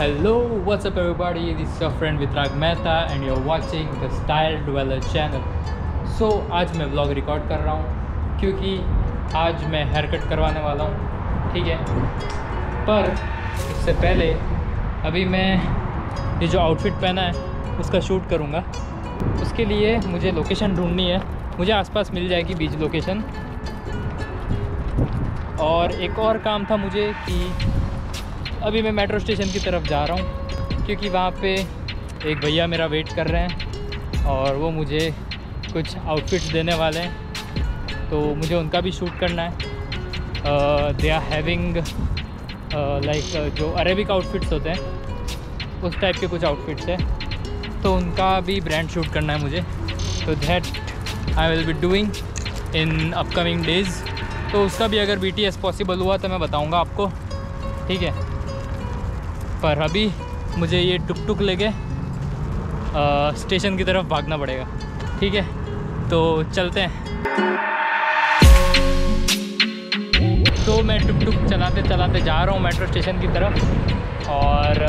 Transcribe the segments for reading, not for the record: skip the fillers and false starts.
Hello, what's up everybody? This is your friend Vitrag Mehta and you're watching the Style Dweller channel. So आज मैं vlog record कर रहा हूँ क्योंकि आज मैं हेयर कट करवाने वाला हूँ, ठीक है। पर इससे पहले अभी मैं ये जो आउटफिट पहना है उसका शूट करूँगा। उसके लिए मुझे लोकेशन ढूंढनी है, मुझे आसपास मिल जाएगी बीच लोकेशन। और एक और काम था मुझे कि अभी मैं मेट्रो स्टेशन की तरफ जा रहा हूँ क्योंकि वहाँ पे एक भैया मेरा वेट कर रहे हैं और वो मुझे कुछ आउटफिट्स देने वाले हैं, तो मुझे उनका भी शूट करना है। दे आर हैविंग लाइक जो अरेबिक आउटफिट्स होते हैं उस टाइप के कुछ आउटफिट्स हैं, तो उनका भी ब्रांड शूट करना है मुझे। तो that I will be doing in upcoming days. तो उसका भी अगर BTS पॉसिबल हुआ तो मैं बताऊँगा आपको, ठीक है। पर अभी मुझे ये टुक लेके स्टेशन की तरफ भागना पड़ेगा, ठीक है। तो चलते हैं। तो मैं टुक चलाते चलाते जा रहा हूँ मेट्रो स्टेशन की तरफ और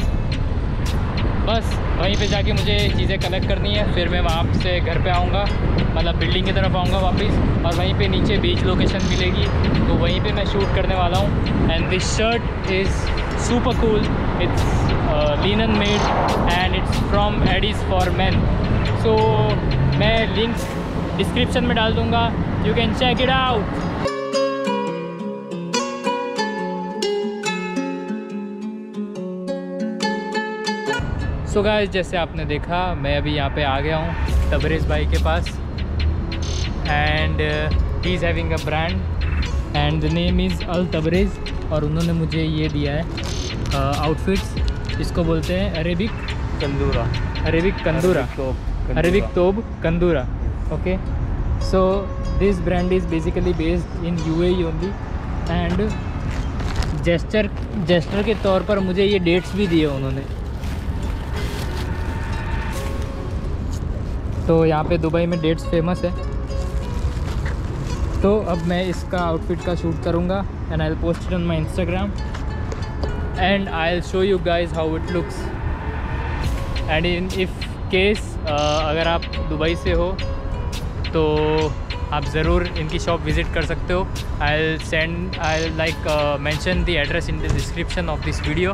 बस वहीं पे जाके मुझे चीज़ें कलेक्ट करनी है। फिर मैं वहाँ से घर पे आऊँगा, मतलब बिल्डिंग की तरफ आऊँगा वापस, और वहीं पे नीचे बीच लोकेशन मिलेगी तो वहीं पे मैं शूट करने वाला हूँ। And this shirt is super cool, it's linen made and it's from एडीज फॉर मेन। सो मैं लिंक्स डिस्क्रिप्शन में डाल दूँगा, you can check it out. So guys, जैसे आपने देखा मैं अभी यहाँ पे आ गया हूँ तबरेज़ भाई के पास and he is having a brand and the name is Al Tabrez. और उन्होंने मुझे ये दिया है आउटफिट्स, इसको बोलते हैं Arabic kandura, Arabic thobe kandura. Okay, so this brand is basically based in UAE only and gesture के तौर पर मुझे ये डेट्स भी दिए उन्होंने। तो यहाँ पे दुबई में डेट्स फेमस है। तो अब मैं इसका आउटफिट का शूट करूँगा and I will post it on my Instagram and I will show you guys how it looks. And in if case अगर आप दुबई से हो तो आप ज़रूर इनकी शॉप विज़िट कर सकते हो। I will like mention the address in the description of this video.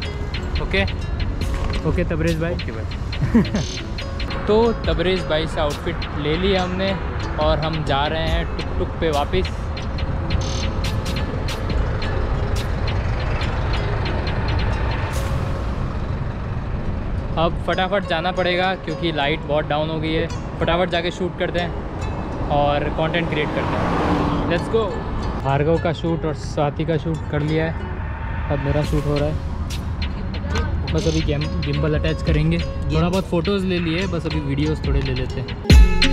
Okay Tabrez भाई। ओके भाई। तो तबरेज़ भाई से आउटफिट ले लिया हमने और हम जा रहे हैं टुक पे वापस। अब फटाफट जाना पड़ेगा क्योंकि लाइट बहुत डाउन हो गई है। फटाफट जाके शूट करते हैं और कंटेंट क्रिएट करते हैं। Let's go. भार्गव का शूट और स्वाति का शूट कर लिया है, अब मेरा शूट हो रहा है। बस अभी गिम्बल अटैच करेंगे, थोड़ा बहुत फ़ोटोज़ ले लिए, बस अभी वीडियोस थोड़े ले लेते हैं।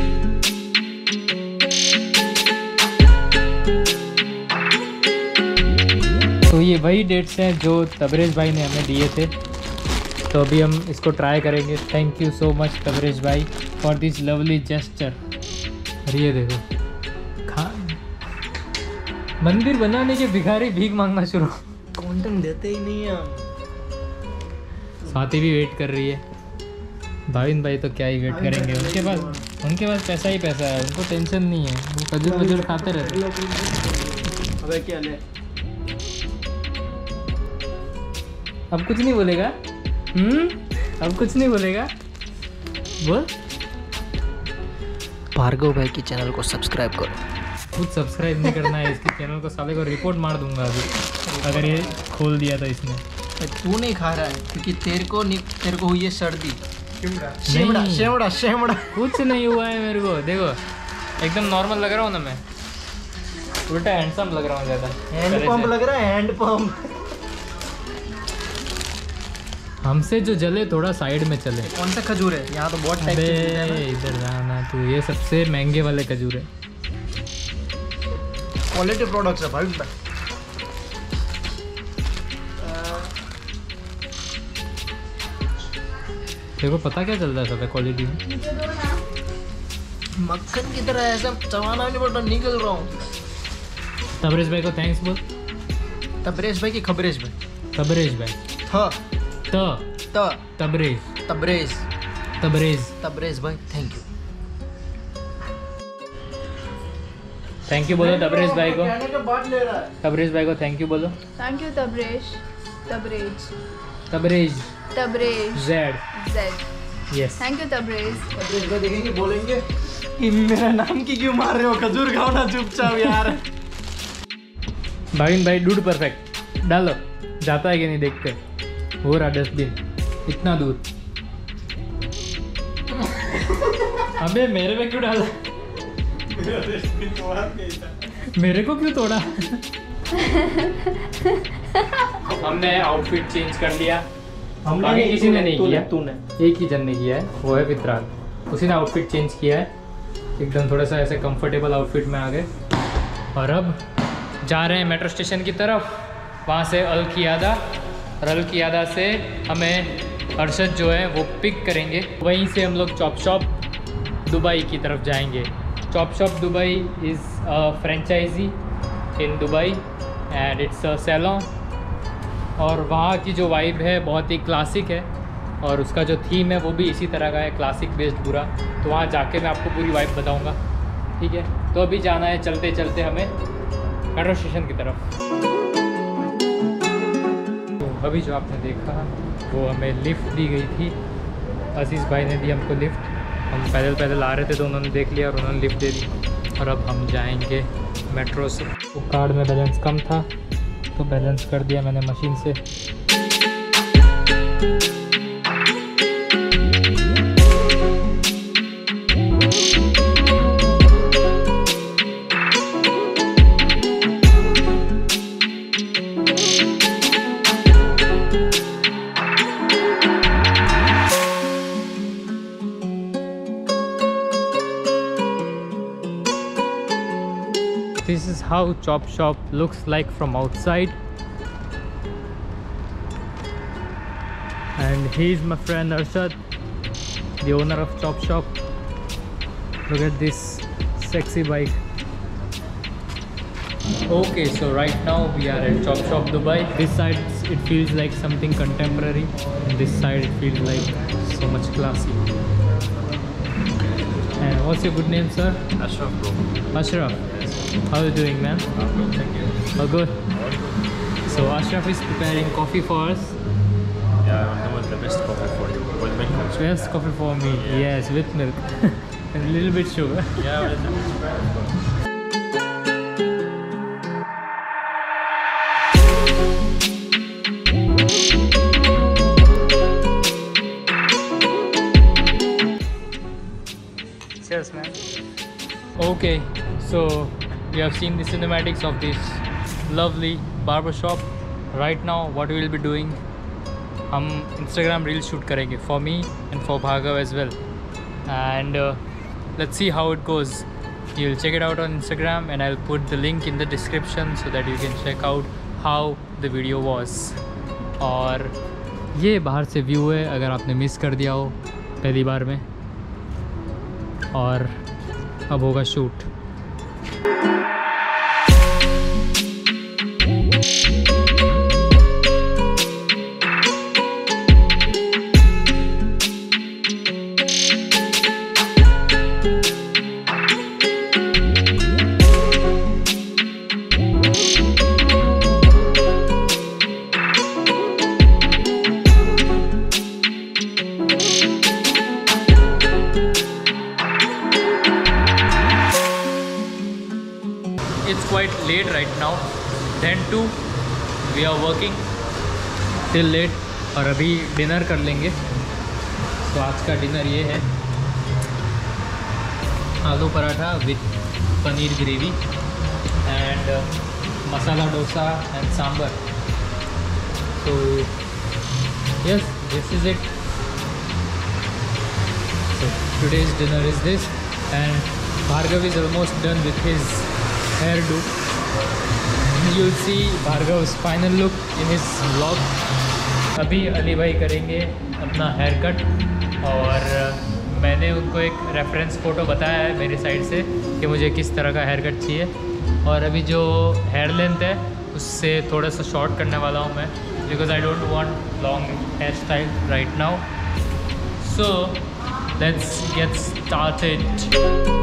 तो ये वही डेट्स हैं जो तबरेज़ भाई ने हमें दिए थे, तो अभी हम इसको ट्राई करेंगे। Thank you so much Tabrez भाई फॉर दिस लवली जेस्चर। अरे ये देखो, मंदिर बनाने के भिखारी भीख मांगना शुरू, कंटेंट देते ही नहीं है। स्वाति भी वेट कर रही है, भाविन भाई तो क्या ही वेट करेंगे, उनके पास पैसा ही पैसा है, उनको टेंशन नहीं है, वो खजूर खाते रहते। अबे क्या ले, अब कुछ नहीं बोलेगा? अब कुछ नहीं बोलेगा? बोल। भार्गव भाई की चैनल को सब्सक्राइब करो। खुद सब्सक्राइब नहीं करना है इसके चैनल को, साले को रिपोर्ट मार दूंगा अभी अगर ये खोल दिया था इसने। तू नहीं खा रहा है क्योंकि तेरे को हुई है सर्दी। शेमड़ा कुछ नहीं हुआ है मेरे को, देखो एकदम नॉर्मल लग रहा हूँ ना मैं, उल्टा हैंडसम लग रहा हूँ ज़्यादा। हैंड पंप लग रहा है, हैंड पंप। हमसे जो जले थोड़ा साइड में चले। कौन सा खजूर है यहाँ? तो बहुत टाइप के इधर जाना तू, ये सबसे महंगे वाले खजूर है। क्वालिटी प्रोडक्ट्स है भाई। देखो पता क्या चल रहा है सब क्वालिटी में, मक्खन की तरह ऐसा चबाना नहीं पड़ता, निकल रहा हूँ। तबरेज़ भाई को थैंक्स बोल। तबरेज़ भाई की खबरेज़ भाई, तबरेज़ भाई। हाँ तबरेज तबरेज तबरेज तबरेज भाई, थैंक यू। थैंक यू बोलो तबरेज भाई को। कहने के बाद ले रहा है। तबरेज भाई को थैंक यू बोलो। Thank you Tabrez. Tabrez Tabrez Tabrez Z Z. Yes. Thank you Tabrez. Tabrez भाई देखेंगे, बोलेंगे कि मेरा नाम की क्यों मार रहे हो, खजूर खाओ ना चुपचाप यार। भागिन भाई डूड परफेक्ट डालो, जाता है कि नहीं देखते। हो रहा डस्टबिन इतना दूर। अबे मेरे पे क्यों डाला? मेरे को क्यों तोड़ा? हमने आउटफिट चेंज कर लिया। बाकी किसी ने नहीं किया, तूने एक ही जन ने किया है, वो है वित्राग। उसी ने आउटफिट चेंज किया है, एकदम थोड़ा सा ऐसे कंफर्टेबल आउटफिट में आ गए। और अब जा रहे हैं मेट्रो स्टेशन की तरफ, वहाँ से अल कियादा, और अल कियादा से हमें अरशद जो है वो पिक करेंगे। वहीं से हम लोग चॉप शॉप दुबई की तरफ जाएंगे। Chop shop Dubai is a franchise in Dubai and it's a salon. और वहाँ की जो वाइब है बहुत ही क्लासिक है, और उसका जो थीम है वो भी इसी तरह का है, क्लासिक बेस्ड पूरा। तो वहाँ जाके मैं आपको पूरी वाइब बताऊँगा, ठीक है। तो अभी जाना है चलते चलते हमें मेट्रो स्टेशन की तरफ। तो अभी जो आपने देखा वो हमें लिफ्ट दी गई थी, अजीज़ भाई ने दी हमको लिफ्ट। हम पैदल पैदल आ रहे थे तो उन्होंने देख लिया और उन्होंने लिफ्ट दे दी। और अब हम जाएंगे मेट्रो से। वो कार्ड में बैलेंस कम था तो बैलेंस कर दिया मैंने मशीन से। This is how Chop Shop looks like from outside, and he's my friend Arshad, the owner of Chop Shop. Look at this sexy bike. Okay, so right now we are at Chop Shop Dubai. This side it feels like something contemporary, and this side it feels like so much classy. And what's your good name, sir? Ashraf, bro. Ashraf. How are you doing, man? I'm good, thank you. Oh, good. So Ashraf is preparing coffee for us. Yeah, I know what's the best coffee for you. With milk also. Best coffee for me. Yes, with milk and a little bit sugar. Yeah, with the best. Cheers, man. Okay, so we have seen the cinematics of this lovely barber shop. Right now, what we will be doing, हम Instagram reel shoot करेंगे for me and for Bhargav as well. And let's see how it goes. You'll check it out on Instagram, and I'll put the link in the description so that you can check out how the video was. और ये बाहर से view है अगर आपने miss कर दिया हो पहली बार में। और अब होगा shoot. It's quite late right now, 10 to we are working till late, और अभी डिनर कर लेंगे। तो आज का डिनर ये है, aloo paratha with paneer gravy and masala dosa and sambar. So yes, this is it. So today's dinner is this, and Bhargav is almost done with his hairdo. You'll see Bhargav's final look in his vlog. अभी अली भाई करेंगे अपना hair cut, और मैंने उनको एक reference photo बताया है मेरी साइड से कि मुझे किस तरह का हेयर कट चाहिए। और अभी जो हेयर लेंथ है उससे थोड़ा सा शॉर्ट करने वाला हूँ मैं, because I don't want long hairstyle right now. So let's get started.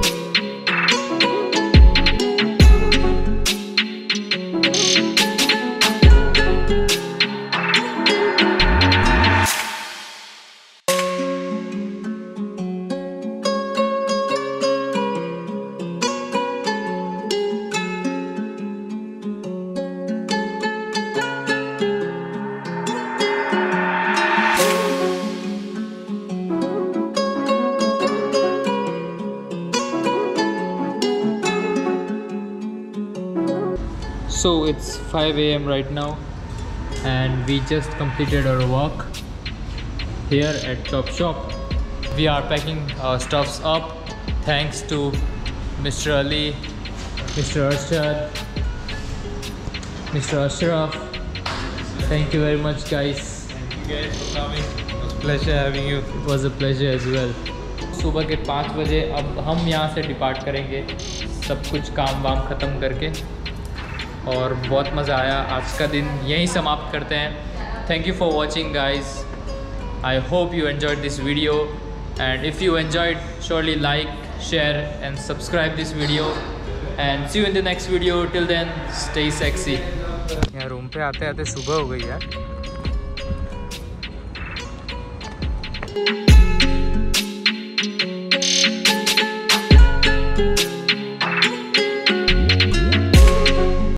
So it's 5 AM right now and we just completed our walk here at Chop Shop. We are packing our stuffs up thanks to Mr. Ali, Mr. Arshad, Mr. Ashraf. Thank you very much guys. Thank you guys for coming. It was a pleasure having you. It was a pleasure as well. सुबह के 5 बजे अब हम यहाँ से depart करेंगे, सब कुछ काम वाम ख़त्म करके, और बहुत मज़ा आया। आज का दिन यहीं समाप्त करते हैं। Thank you for watching guys. I hope you enjoyed this video and if you enjoyed surely like, share and subscribe this video and see you in the next video. Till then stay sexy. यहाँ room पे आते आते सुबह हो गई यार।